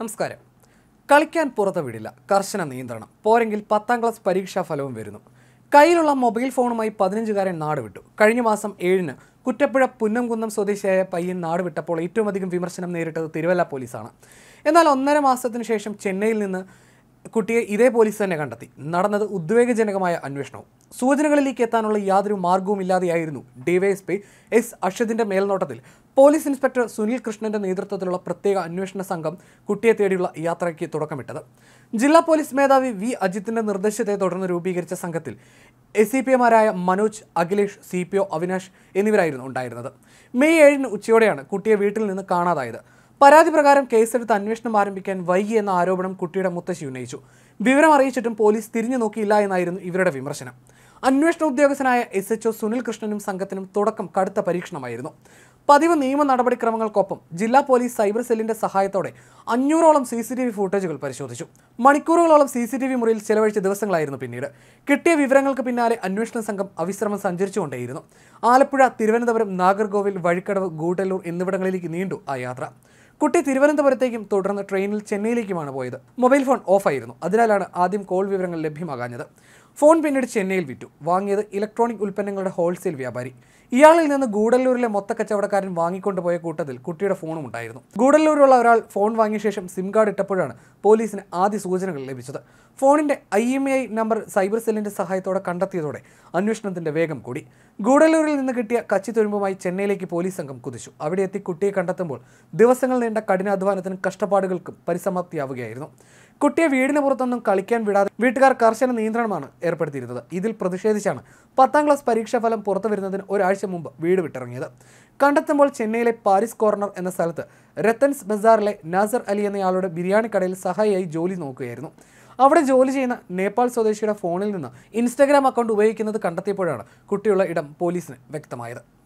നമസ്കാരം. കളിക്കാൻ പുറത്ത് വിടില്ല, കർശന നിയന്ത്രണം. പോരെങ്കിൽ 10ാം ക്ലാസ് പരീക്ഷാ ഫലവും വരുന്നു. കയ്യിലുള്ള മൊബൈൽ ഫോണുമായി 15-കാരൻ നാടുവിട്ടു. കഴിഞ്ഞ മാസം 7-ന് കുറ്റപ്പുഴ പുന്നംകുന്നം സ്വദേശിയായ പയ്യൻ നാടുവിട്ടപ്പോൾ ഏറ്റവും അധികം വിമർശനം നേരിട്ടത് തിരുവല്ല പോലീസാണ്. എന്നാൽ 1.5 മാസത്തിന് ശേഷം ചെന്നൈയിൽ നിന്ന് കുട്ടിയെ ഇതേ പോലീസ് തന്നെ കണ്ടെത്തി. നടന്നത് ഉദ്വേഗജനകമായ അന്വേഷണവും. സൂചനകളിലേക്ക് എത്താനുള്ള യാതൊരു മാർഗവും ഇല്ലാതെയായിരുന്നു ഡിവൈഎസ്പി എസ് അക്ഷതിന്റെ മേൽനോട്ടത്തിൽ പോലീസ് ഇൻസ്പെക്ടർ സുനിൽ കൃഷ്ണന്റെ നേതൃത്വത്തിലുള്ള പ്രത്യേക അന്വേഷണ സംഘം കുട്ടിയെ തേടിയുള്ള യാത്രയ്ക്ക് തുടക്കമിട്ടത്. ജില്ലാ പോലീസ് മേധാവി വി അജിത്തിന്റെ നിർദ്ദേശത്തെ തുടർന്ന് രൂപീകരിച്ച സംഘത്തിൽ SCPമാരായ മനോജ്, അഖിലേഷ്, CPO അവിനാഷ് എന്നിവരായിരുന്നു ഉണ്ടായിരുന്നത്. മെയ് 7-ന് ഉച്ചയോടെയാണ് കുട്ടിയെ വീട്ടിൽ നിന്ന് കാണാതായത്. പരാതി പ്രകാരം കേസെടുത്ത് അന്വേഷണം ആരംഭിക്കാൻ വൈകി എന്ന ആരോപണം കുട്ടിയുടെ മുത്തശ്ശി ഉന്നയിച്ചു. വിവരം അറിയിച്ചിട്ടും പോലീസ് തിരിഞ്ഞു നോക്കിയില്ല എന്നായിരുന്നു ഇവരുടെ വിമർശനം. അന്വേഷണ ഉദ്യോഗസ്ഥനായ SHO സുനിൽ കൃഷ്ണനും സംഘത്തിനും തുടക്കം കടുത്ത പരീക്ഷണമായിരുന്നു. പതിവ് നിയമ നടപടിക്രമങ്ങൾക്കൊപ്പം ജില്ലാ പോലീസ് സൈബർ സെല്ലിന്റെ സഹായത്തോടെ 500ഓളം CCTV ഫുട്ടേജുകൾ പരിശോധിച്ചു. മണിക്കൂറുകളോളം CCTV മുറിയിൽ ചെലവഴിച്ച ദിവസങ്ങളായിരുന്നു പിന്നീട്. കിട്ടിയ വിവരങ്ങൾക്ക് പിന്നാലെ അന്വേഷണ സംഘം അവിശ്രമം സഞ്ചരിച്ചുകൊണ്ടേയിരുന്നു. ആലപ്പുഴ, തിരുവനന്തപുരം, നാഗർകോവിൽ, വഴിക്കടവ്, ഗൂഡല്ലൂർ എന്നിവിടങ്ങളിലേക്ക് നീണ്ടു ആ യാത്ര. കുട്ടി തിരുവനന്തപുരത്തേക്കും തുടർന്ന് ട്രെയിനിൽ ചെന്നൈയിലേക്കുമാണ് പോയത്. മൊബൈൽ ഫോൺ ഓഫായിരുന്നു. അതിനാലാണ് ആദ്യം കോൾ വിവരങ്ങൾ ലഭ്യമാകാഞ്ഞത്. ഫോൺ പിന്നീട് ചെന്നൈയിൽ വിറ്റു. വാങ്ങിയത് ഇലക്ട്രോണിക് ഉൽപ്പന്നങ്ങളുടെ ഹോൾസെയിൽ വ്യാപാരി. ഇയാളിൽ നിന്ന് ഗൂഡല്ലൂരിലെ മൊത്തക്കച്ചവടക്കാരൻ വാങ്ങിക്കൊണ്ടുപോയ കൂട്ടത്തിൽ കുട്ടിയുടെ ഫോണും ഉണ്ടായിരുന്നു. ഗൂഡല്ലൂരിലുള്ള ഒരാൾ ഫോൺ വാങ്ങിയ ശേഷം സിം കാർഡ് ഇട്ടപ്പോഴാണ് പോലീസിന് ആദ്യ സൂചനകൾ ലഭിച്ചത്. ഫോണിന്റെ IMEI നമ്പർ സൈബർ സെല്ലിന്റെ സഹായത്തോടെ കണ്ടെത്തിയതോടെ അന്വേഷണത്തിന്റെ വേഗം കൂടി. ഗൂഡല്ലൂരിൽ നിന്ന് കിട്ടിയ കച്ചിത്തുരുമ്പുമായി ചെന്നൈയിലേക്ക് പോലീസ് സംഘം കുതിച്ചു. അവിടെ എത്തി കുട്ടിയെ കണ്ടെത്തുമ്പോൾ ദിവസങ്ങൾ നീണ്ട കഠിനാധ്വാനത്തിനും കഷ്ടപ്പാടുകൾക്കും പരിസമാപ്തിയാവുകയായിരുന്നു. കുട്ടിയെ വീടിന് പുറത്തൊന്നും കളിക്കാൻ വിടാതെ വീട്ടുകാർ കർശന നിയന്ത്രണമാണ് ഏർപ്പെടുത്തിയിരുന്നത്. ഇതിൽ പ്രതിഷേധിച്ചാണ് 10ാം ക്ലാസ് പരീക്ഷാഫലം പുറത്തു വരുന്നതിന് ഒരാഴ്ച മുമ്പ് വീട് വിട്ടിറങ്ങിയത്. കണ്ടെത്തുമ്പോൾ ചെന്നൈയിലെ പാരിസ് കോർണർ എന്ന സ്ഥലത്ത് രത്തൻസ് ബസാറിലെ നാസർ അലി എന്നയാളുടെ ബിരിയാണി കടയിൽ സഹായിയായി ജോലി നോക്കുകയായിരുന്നു. അവിടെ ജോലി ചെയ്യുന്ന നേപ്പാൾ സ്വദേശിയുടെ ഫോണിൽ നിന്ന് ഇൻസ്റ്റഗ്രാം അക്കൗണ്ട് ഉപയോഗിക്കുന്നത് കണ്ടെത്തിയപ്പോഴാണ് കുട്ടിയുള്ള ഇടം പോലീസിന് വ്യക്തമായത്.